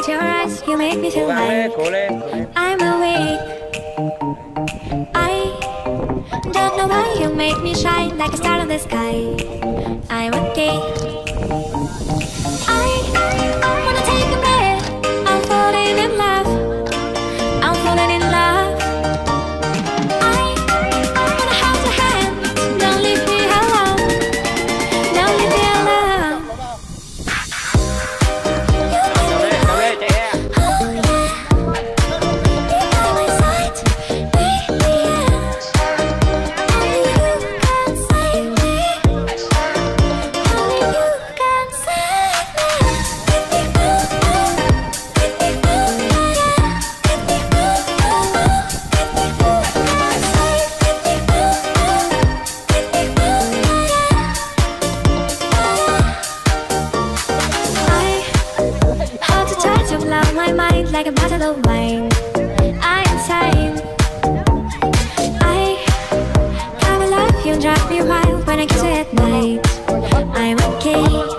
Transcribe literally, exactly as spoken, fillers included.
at your eyes, you make me feel Cố gắng lên, like cố lên, cố lên. I'm awake. I don't know why you make me shine like a star in the sky. I'm okay. I wanna take a breath. I'm falling in love. I'm falling in love. I wanna hold your hand. Don't leave me alone. Don't leave me alone. Cố lên, cố lên, chạy em. My mind like a bottle of wine. I am insane. I can't love you, drive me wild when I kiss you at night. I'm okay.